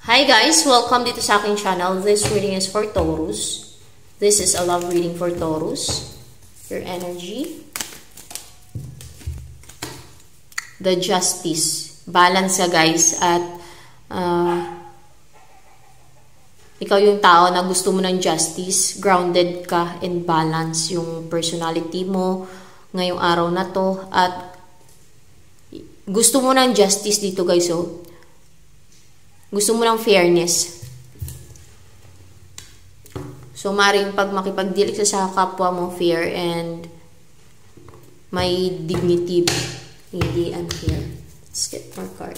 Hi guys! Welcome dito sa aking channel. This reading is for Taurus. This is a love reading for Taurus. Your energy. The Justice. Balance ka guys. At ikaw yung tao na gusto mo ng justice. Grounded ka and balance yung personality mo ngayong araw na to. At gusto mo ng justice dito guys. Oh. Gusto mo ng fairness. So, maring pag makipag-deal ka sa kapwa mo, fair and may dignity. Hindi unfair. Let's get more card.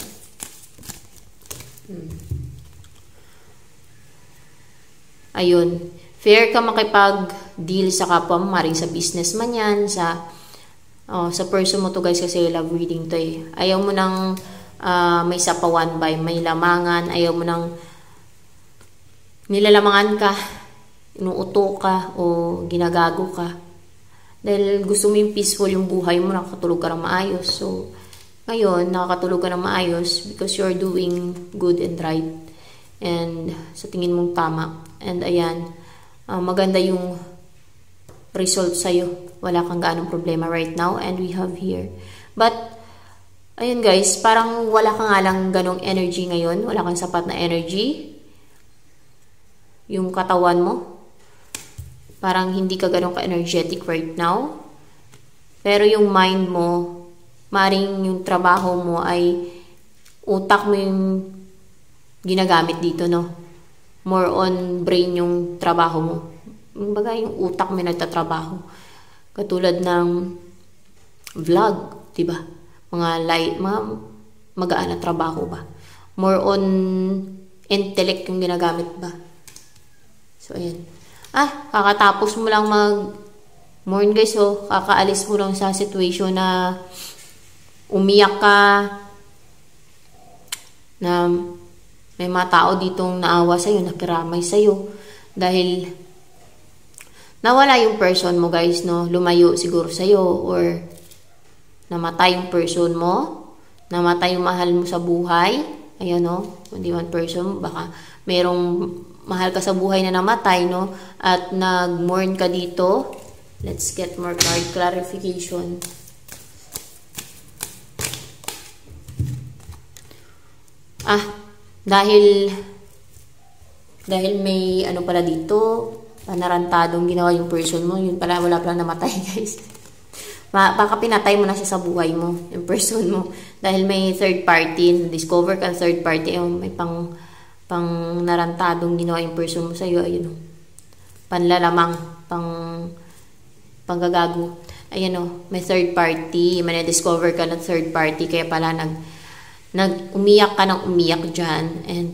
Ayun. Fair ka makipag-deal sa kapwa mo. Maring sa business man yan. Sa person mo to guys kasi love reading to eh. Ayaw mo ng may sapawan by may lamangan, ayaw mo nang nilalamangan ka, inuuto ka o ginagago ka dahil gusto mo yung peaceful yung buhay mo, nakakatulog ka ng maayos. So ngayon nakakatulog ka ng maayos because you're doing good and right and sa tingin mong tama. And ayan, maganda yung result sa'yo, wala kang gaanong problema right now. And we have here, but ayun guys, parang wala ka nga lang ganong energy ngayon. Wala kang sapat na energy. Yung katawan mo, parang hindi ka ganong ka-energetic right now. Pero yung mind mo, maring yung trabaho mo ay utak mo yung ginagamit dito, no? More on brain yung trabaho mo. Kumbaga yung utak mo nagtatrabaho. Katulad ng vlog, diba? Mga magaan na trabaho ba. More on intellect yung ginagamit ba. So, ayan. Kakatapos mo lang morn guys, so, kakaalis mo lang sa situation na umiyak ka, na may mga tao ditong naawa sa'yo, nakiramay sa'yo, dahil nawala yung person mo guys, no? Lumayo siguro sa'yo, or namatay yung person mo, namatay yung mahal mo sa buhay. Ayan, no? Hindi man person, baka merong mahal ka sa buhay na namatay, no? At nag-mourn ka dito. Let's get more card clarification. Dahil may ano pala dito, panarantadong ginawa yung person mo, yun pala, wala pala namatay, guys. Baka pinatay mo na siya sa buhay mo, yung person mo. Dahil may third party, discover ka third party, may pang narantadong ginawa yung person mo sa'yo, ayun o. Panlalamang, panggagago. Ayun o, may third party, may na-discover ka ng third party, kaya pala umiyak ka ng umiyak dyan, and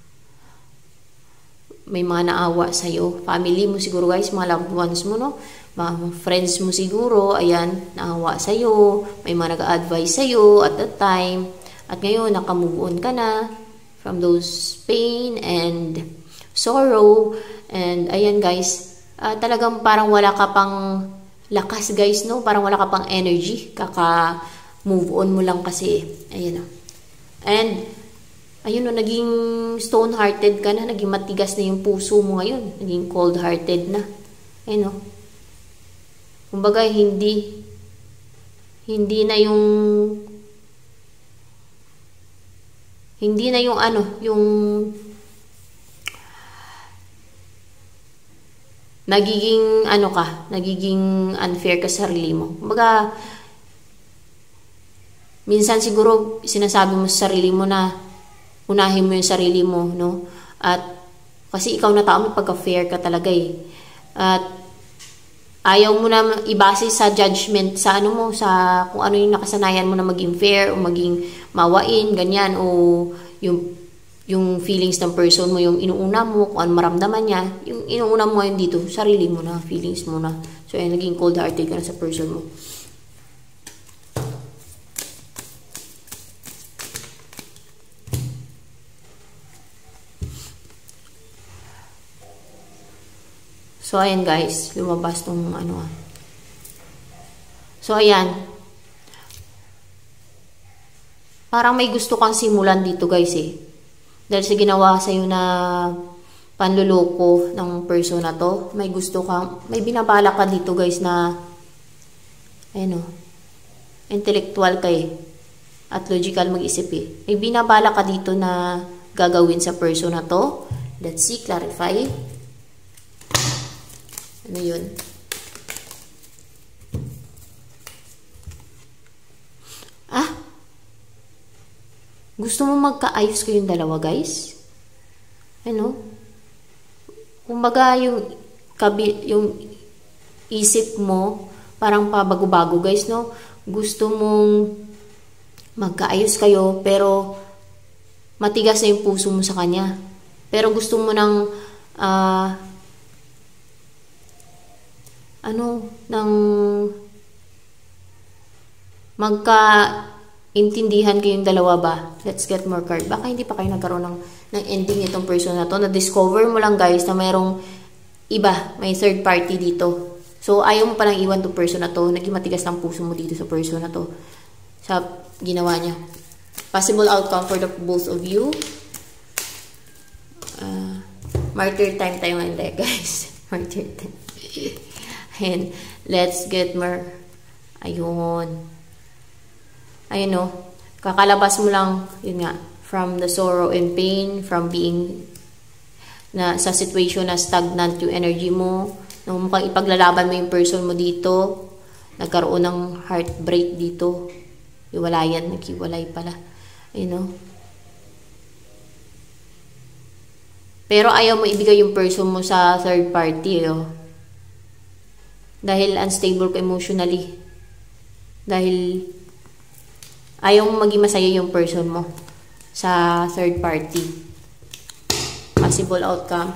may mga naawa sa'yo. Family mo siguro guys, mga loved ones mo, no? Mga friends mo siguro, ayan, naawa sa'yo, may mga nag-a-advise sa'yo at that time, at ngayon, nakamove on ka na from those pain and sorrow, and ayan guys, talagang parang wala ka pang lakas guys, no? Parang wala ka pang energy, kaka-move on mo lang kasi, ayan o. And, ayun o, naging stone-hearted ka na, naging matigas na yung puso mo ngayon, naging cold-hearted na, ayun o. Kumbaga, hindi na yung nagiging unfair ka sa sarili mo. Kumbaga, minsan siguro sinasabi mo sa sarili mo na unahin mo yung sarili mo, no? At kasi ikaw na tao, may pagka-fair ka talaga eh. At ayaw mo na ibase sa judgment sa sa kung ano yung nakasanayan mo na maging fair o maging mawain, ganyan, o yung feelings ng person mo, yung inuuna mo, kung ano maramdaman niya, yung inuuna mo ngayon dito, sarili mo na, feelings mo na. So, ayun, naging cold-hearted ka na sa person mo. So, ayan guys, lumabas tong So, ayan. Parang may gusto kang simulan dito guys eh. Dahil sa ginawa sa'yo na panluloko ng person na to, may gusto ka, may binabala ka dito guys na, ayun o, intellectual ka eh. At logical mag-isip eh. May binabala ka dito na gagawin sa person na to. Let's see, clarify. Ano yun? Gusto mo magkaayos kayong dalawa, guys? Ano? Kumbaga, yung isip mo, parang pabago-bago, guys, no? Gusto mong magkaayos kayo, pero matigas na yung puso mo sa kanya. Pero gusto mo ng magka-intindihan kayong dalawa ba? Let's get more card. Baka hindi pa kayo nagkaroon ng ending itong person na to. Na-discover mo lang guys na mayroong iba, may third party dito. So, ayaw mo palang iwan itong person na to. Naging matigas ng puso mo dito sa person na to. Sa ginawa niya. Possible outcome for the both of you. Martyr time tayo ngayon guys. Martyr time. And let's get more. Ayun. Ayun o. Kakalabas mo lang, yun nga, from the sorrow and pain, from being sa situation na stagnant yung energy mo, nung mukhang ipaglalaban mo yung person mo dito, nagkaroon ng heartbreak dito. Iwalayan, naghiwalay pala. Ayun o. Pero ayaw mo ibigay yung person mo sa third party, oh. Dahil unstable ka emotionally. Dahil ayaw mo maging masaya yung person mo sa third party. Possible outcome.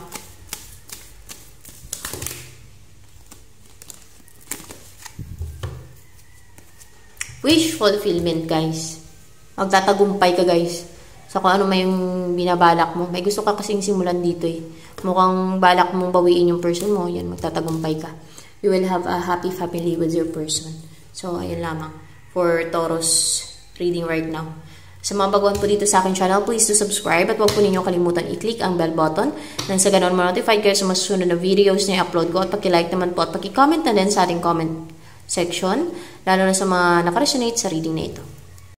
Wish fulfillment, guys. Magtatagumpay ka, guys. So, kung ano may yung binabalak mo. May gusto ka kasing simulan dito eh. Mukhang balak mong bawiin yung person mo. Yan, magtatagumpay ka. You will have a happy family with your person. So, ayun lamang. For Taurus reading right now. Sa mga baguhan po dito sa aking channel, please to subscribe. At huwag po ninyo kalimutan i-click ang bell button. Nang sa ganun, ma-notify kayo sa masusunod na videos na i-upload ko. At paki-like naman po at paki-comment na din sa ating comment section. Lalo na sa mga nakaresonate sa reading na ito.